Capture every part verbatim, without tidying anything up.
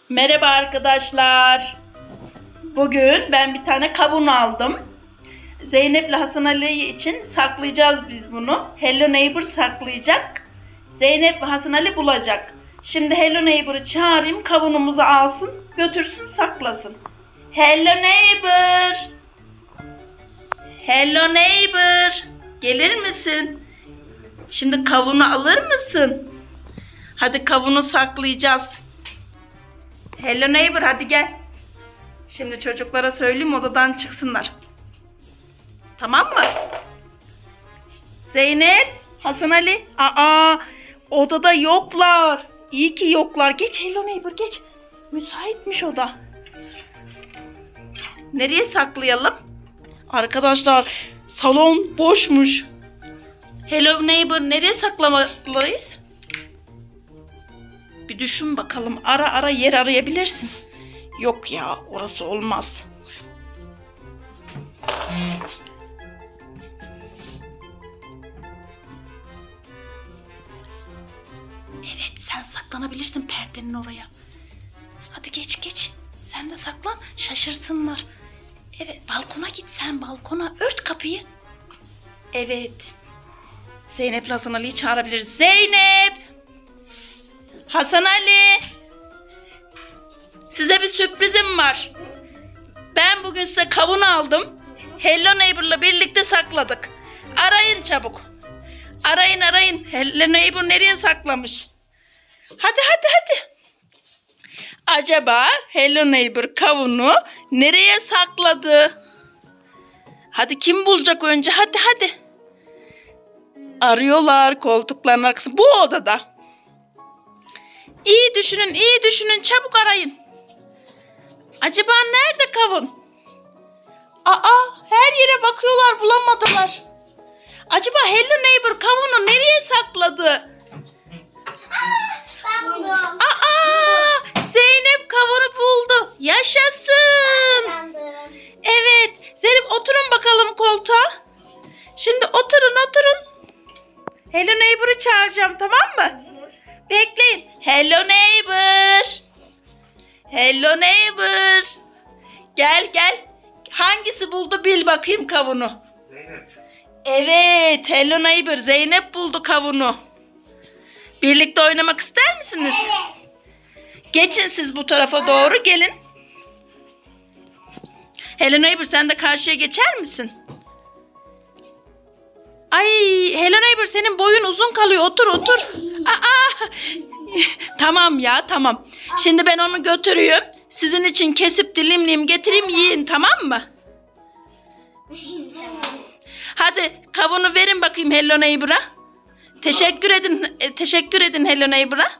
Merhaba arkadaşlar. Bugün ben bir tane kavun aldım. Zeynep ile Hasan Ali için saklayacağız biz bunu. Hello Neighbor saklayacak. Zeynep ve Hasan Ali bulacak. Şimdi Hello Neighbor'ı çağırayım, kavunumuzu alsın, götürsün, saklasın. Hello Neighbor. Hello Neighbor. Gelir misin? Şimdi kavunu alır mısın? Hadi kavunu saklayacağız. Hello Neighbor, hadi gel. Şimdi çocuklara söyleyeyim, odadan çıksınlar. Tamam mı? Zeynep, Hasan Ali. Aa, odada yoklar. İyi ki yoklar. Geç Hello Neighbor, geç. Müsaitmiş oda. Nereye saklayalım? Arkadaşlar, salon boşmuş. Hello Neighbor, nereye saklamalıyız? Bir düşün bakalım. Ara ara yer arayabilirsin. Yok ya, orası olmaz. Evet, sen saklanabilirsin perdenin oraya. Hadi geç geç. Sen de saklan, şaşırsınlar. Evet, balkona git sen, balkona. Ört kapıyı. Evet. Zeynep Hasan Ali'yi çağırabiliriz. Zeynep! Hasan Ali! Size bir sürprizim var. Ben bugün size kavun aldım. Hello Neighbor'la birlikte sakladık. Arayın çabuk. Arayın arayın. Hello Neighbor nereye saklamış? Hadi hadi hadi. Acaba Hello Neighbor kavunu nereye sakladı? Hadi kim bulacak önce? Hadi hadi. Arıyorlar koltukların arkasında. Bu odada. İyi düşünün, iyi düşünün. Çabuk arayın. Acaba nerede kavun? Aa, her yere bakıyorlar, bulamadılar. Acaba Hello Neighbor kavunu nereye sakladı? Ben buldum. Aa, Zeynep kavunu buldu. Yaşasın. Evet, Zeynep oturun bakalım koltuğa. Şimdi oturun, oturun. Hello Neighbor'ı çağıracağım, tamam mı? Bekleyin. Hello Neighbor. Hello Neighbor. Gel gel. Hangisi buldu bil bakayım kavunu. Zeynep. Evet, Hello Neighbor Zeynep buldu kavunu. Birlikte oynamak ister misiniz? Evet. Geçin siz bu tarafa doğru, gelin. Hello Neighbor sen de karşıya geçer misin? Ay Hello Neighbor senin boyun uzun kalıyor, otur otur. Aa, tamam ya tamam. Şimdi ben onu götürüyorum. Sizin için kesip dilimleyeyim getireyim, yiyin, tamam mı? Hadi kavunu verin bakayım Hello Neighbor'a. Teşekkür edin, e, teşekkür edin Hello Neighbor'a.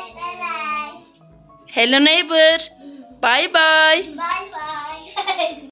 Teşekkürler. Hello Neighbor. Bye bye. Bye bye.